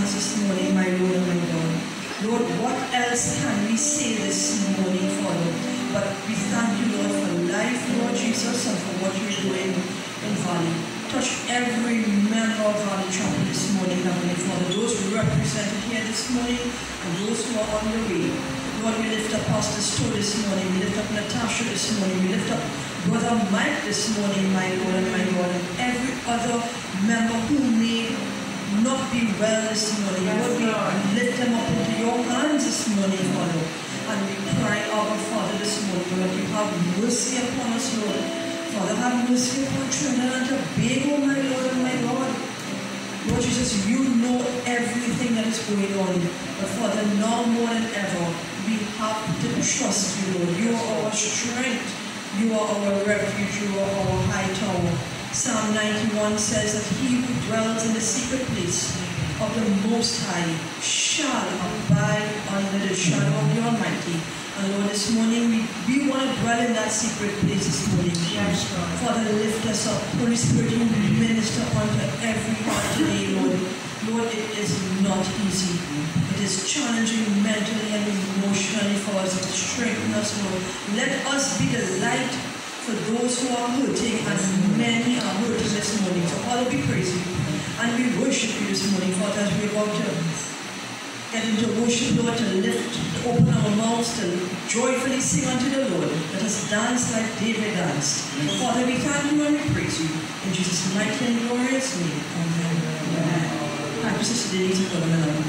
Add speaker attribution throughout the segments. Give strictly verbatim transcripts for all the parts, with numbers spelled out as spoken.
Speaker 1: thanks this morning, my Lord and my God. Lord, what else can we say this morning, Father? But we thank you, Lord, for life, Lord Jesus, and for what you're doing in Valley. Touch every member of Valley Chapel this morning, Heavenly Father. Those represented here this morning and those who are on the way. Lord, we lift up Pastor Stu this morning. We lift up Natasha this morning. We lift up Brother Mike this morning, my Lord and my God, and every other member who may not be well this morning. Lord, we lift them up into your hands this morning, Father. And we cry, Our Father, this morning, Lord, you have mercy upon us, Lord. Father, have mercy upon Trinidad and Tobago, my Lord and my God. Lord Jesus, you know everything that is going on. But Father, now more than ever, we have to trust you, Lord. You are our strength. You are our refuge. You are our high tower. Psalm ninety-one says that he who dwells in the secret place of the Most High shall abide under the shadow of the Almighty. And Lord, this morning we, we want to dwell in that secret place this morning. Yes, God. Father, lift us up. Holy Spirit, you minister unto every heart today, Lord. Lord, it is not easy. It is challenging mentally and emotionally for us. It strengthens us, Lord. Let us be the light for those who are hurting, and many are hurting this morning. So Father, we praise you and we worship you this morning, Father, as we're about to get into worship, Lord, to lift, to open our mouths, to joyfully sing unto the Lord. Let us dance like David danced. So Father, we thank you and we praise you. In Jesus' mighty and glorious name. Amen. Amen. Thank you, Sister Denise, for coming along.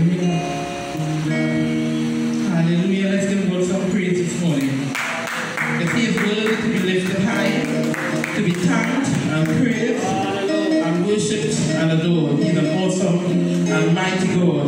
Speaker 2: Hallelujah. Hallelujah. Let's give God some praise this morning. That he is worthy to be lifted high, to be thanked and praised and worshipped and adored. He's an awesome and mighty God.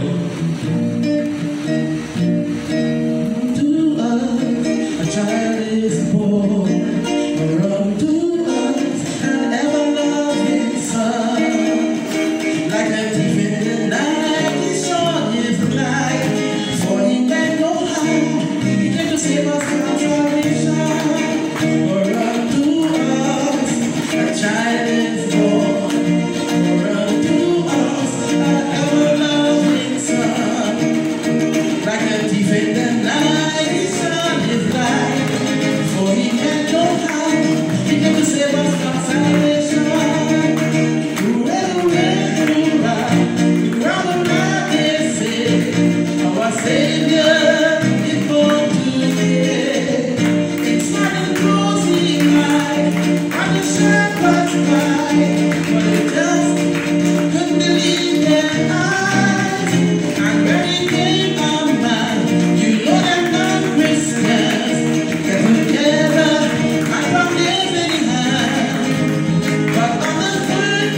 Speaker 2: To us a child is born, unto us an ever-loving Son. Like a thief in the night, he shone his light, for he made no harm, he came to save us from salvation. For unto us a child is born, for unto us an ever-loving Son. Like a thief in the night, he shone his light, for he meant no harm, he came to save us from salvation. Hooray, hooray, hooray, round about they say, our Savior is born today. It's not a rosy night, on the shepherd's night, but they just couldn't believe their eyes. And when he came a man, you know them non-Christians get together and from this in hand. But on the third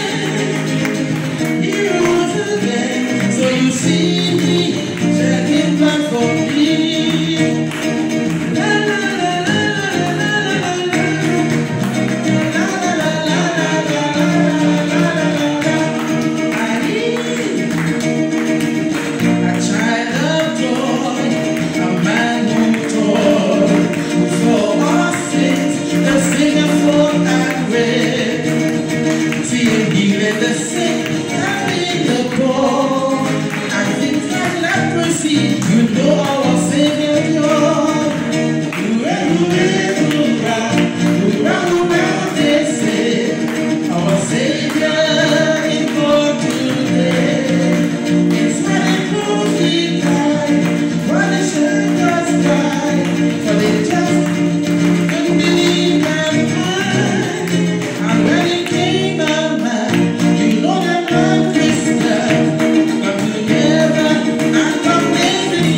Speaker 2: day, he rose again. So you see me, shedding blood for me. La la la la la la la la la la la la la. I need a child of joy, a man who taught, who for our sins, the Savior for and great. See him healing the sick, having the poor, and things like leprosy, you know our Savior God. Hooray, hooray, hooray, hooray, hooray, they say, our Savior is born today. It's when it proves he died, when the shepherds died, for they just couldn't believe their eyes. And when he came a man, you know that man Christians got together and from this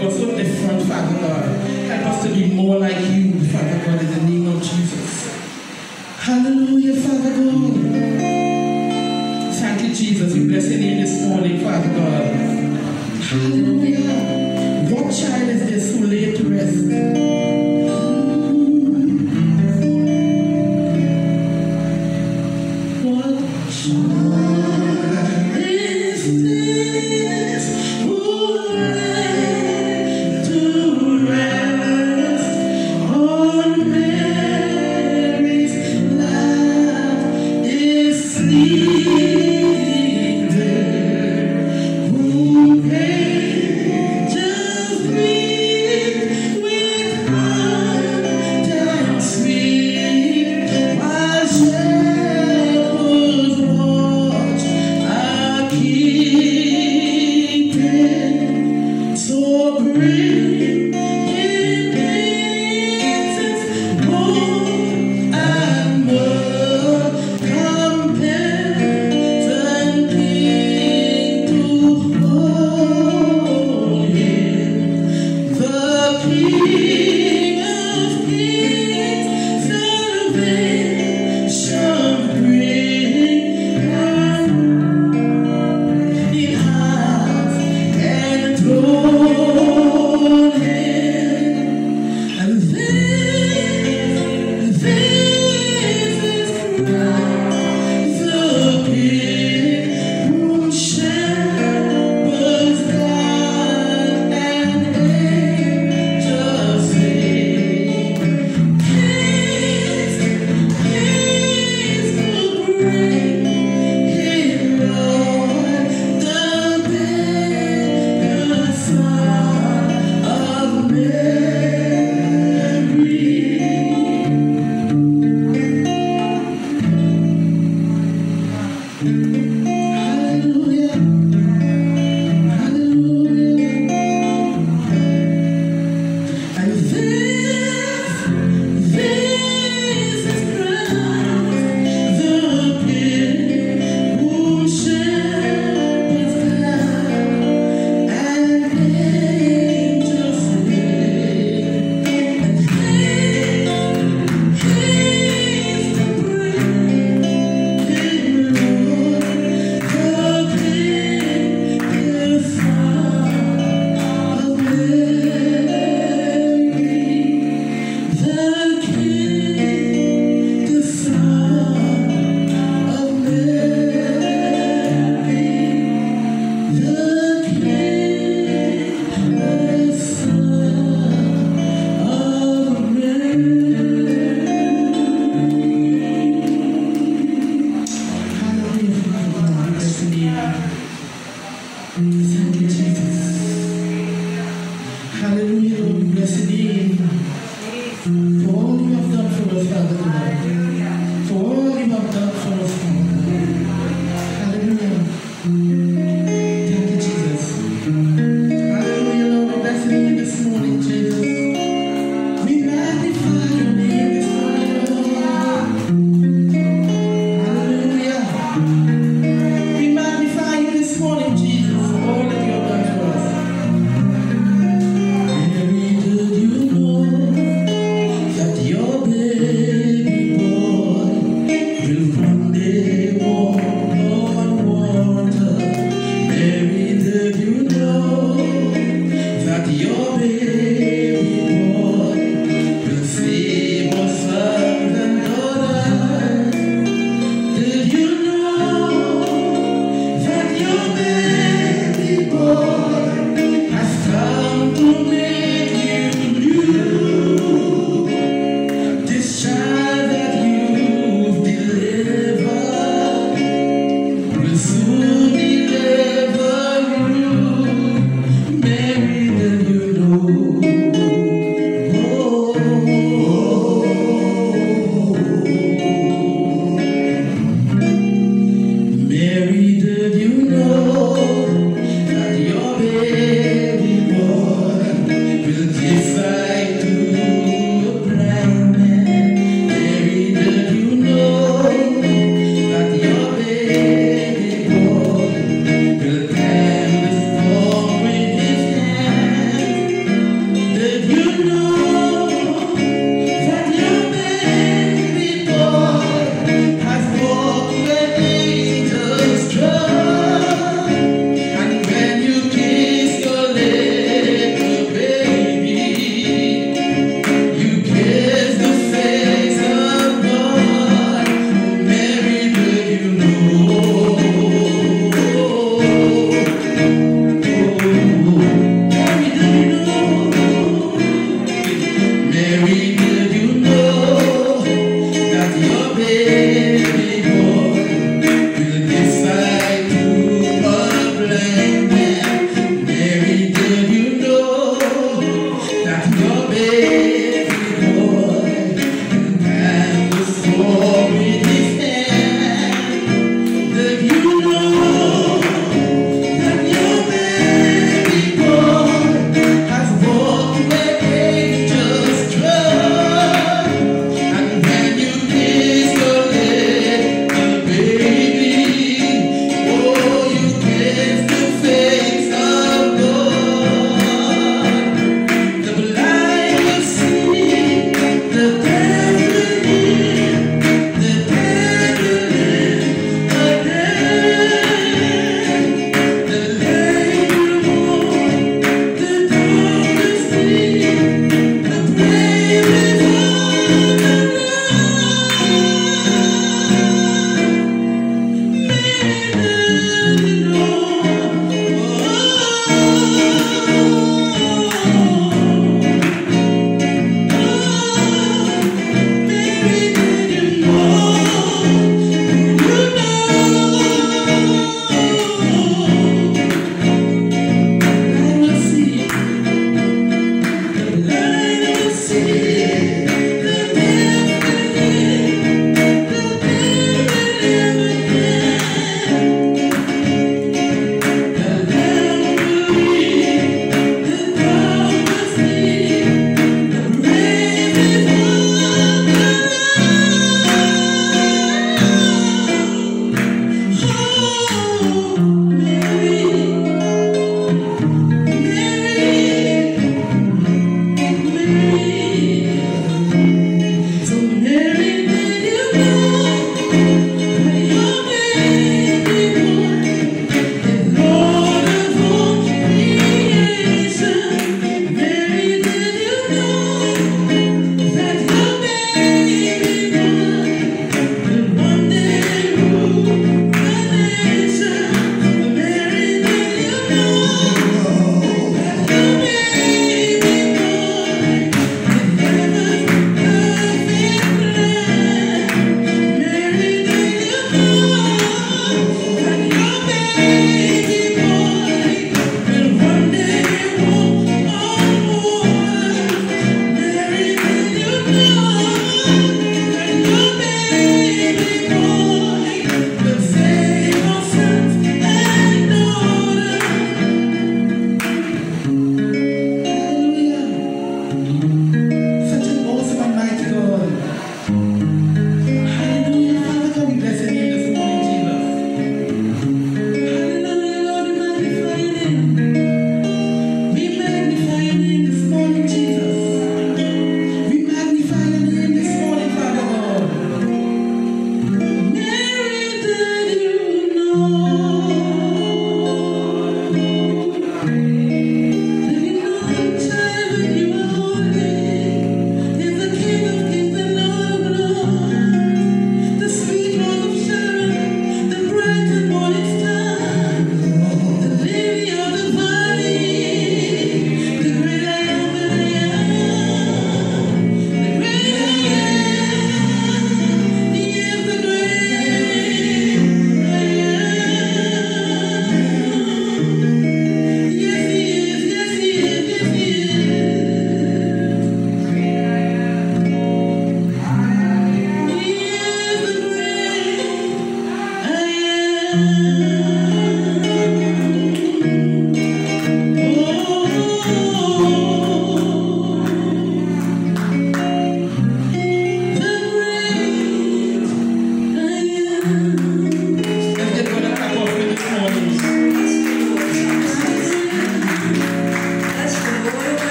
Speaker 2: you are so different, Father God. Help us to be more like you, Father God, in the name of Jesus. Hallelujah, Father God. Thank you, Jesus. We bless your name this morning, Father God. Hallelujah. What child is this who laid to rest?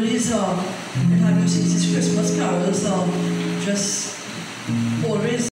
Speaker 1: families uh, and have you sing these Christmas carols uh, just